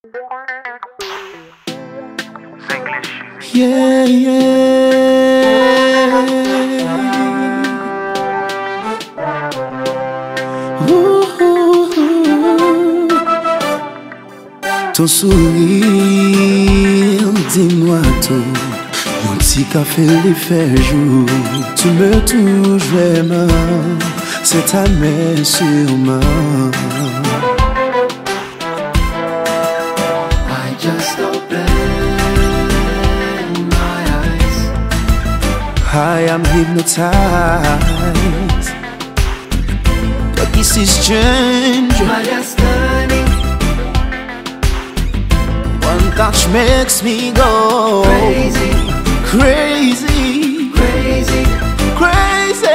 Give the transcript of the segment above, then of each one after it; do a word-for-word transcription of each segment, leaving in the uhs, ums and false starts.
Zenglen. Yeah, yeah. Ooh, ooh, ooh. Ton sourire, dis-moi tout. Mon petit café les fait jour. Tu me touches vraiment. C'est ta main sûrement. I just opened my eyes. I am hypnotized. But this is strange. My destiny. One touch makes me go Crazy, crazy, crazy. crazy.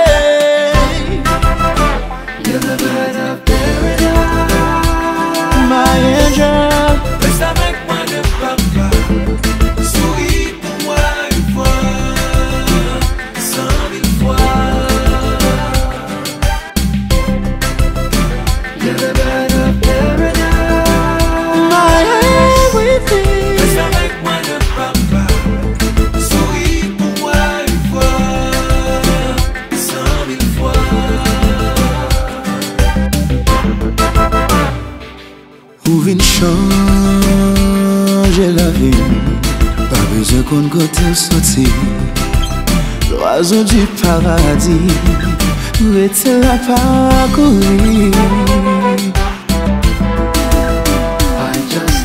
You're the bird of paradise. My angel. Reste avec moi de papa. Souris pour moi une fois, cent mille fois. You're the bird of paradise. My everything. Reste avec moi de papa. Souris pour moi une fois, cent mille fois. Ou vin changer la vie. Pas besoin qu'on côté sorti. L'oiseau du paradis. Où était la parcourir? I just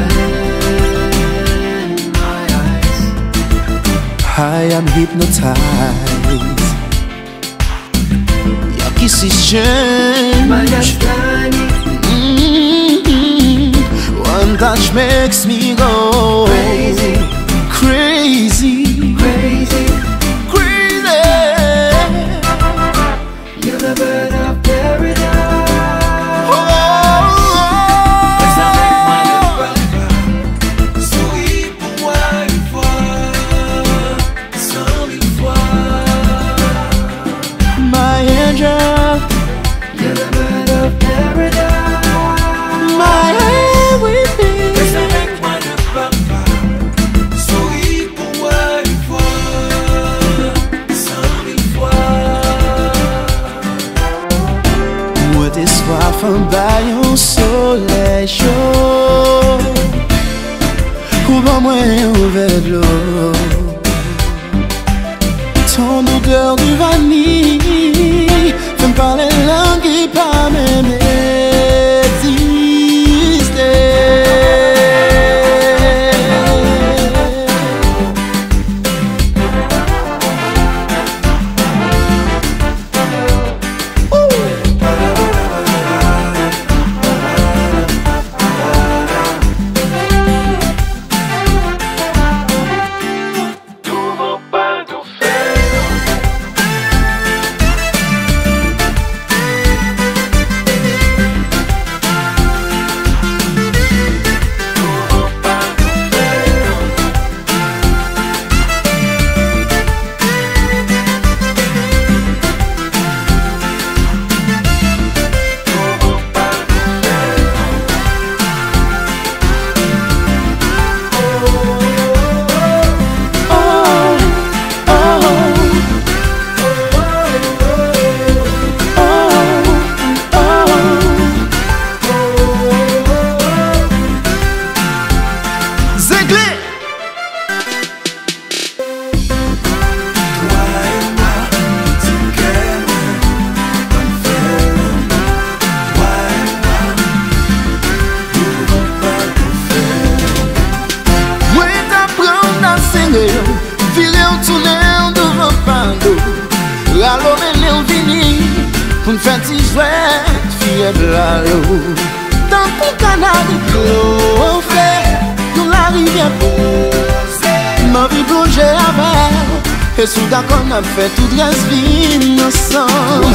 opened my eyes. I am hypnotized. Your kiss is strange. My destiny. Mm-hmm. One touch makes me go Crazy, crazy, crazy. crazy. You're the bird of paradise. Oh, Reste avec moi de papa. Souris pour moi une fois, cent mille fois. my angel, You're the bird of paradise. my everything. Reste avec moi de papa. Souris pour moi une fois, cent mille fois. Moi t'es soif en baillon soleil chaud. Ou pas moins ouvert de l'eau. Ton odeur du vanille fait me parler langue qui pas même Zenglen. Moi t'apprends à Zenglen. Virer au tournant devant Pando. L'allo mêlé au vini. Pour me faire petit jouet. Fille de l'allo. Dans ton canal. L'eau fait. Dans la rivière posée. Ma vie plongée avec. Et soudain qu'on a fait tout reste vie ensemble.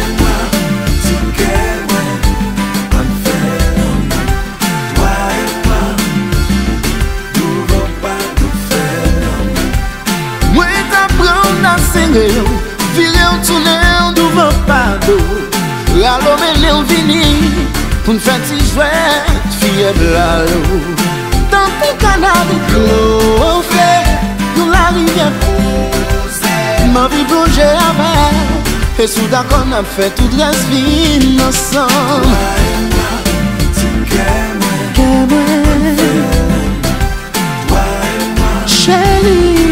Moi t'apprends à Zenglen. Virer au tournant devant Pando. L'allo mêlé au vini. Pour me faire petit jouet. Fille de l'allo. manger avec. Et sous d'accord on a fait tout reste vie ensemble. Chérie.